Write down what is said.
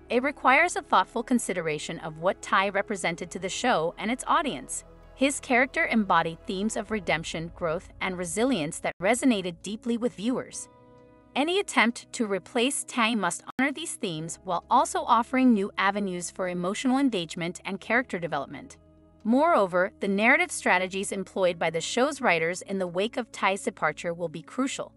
It requires a thoughtful consideration of what Ty represented to the show and its audience. His character embodied themes of redemption, growth, and resilience that resonated deeply with viewers. Any attempt to replace Ty must honor these themes while also offering new avenues for emotional engagement and character development. Moreover, the narrative strategies employed by the show's writers in the wake of Ty's departure will be crucial.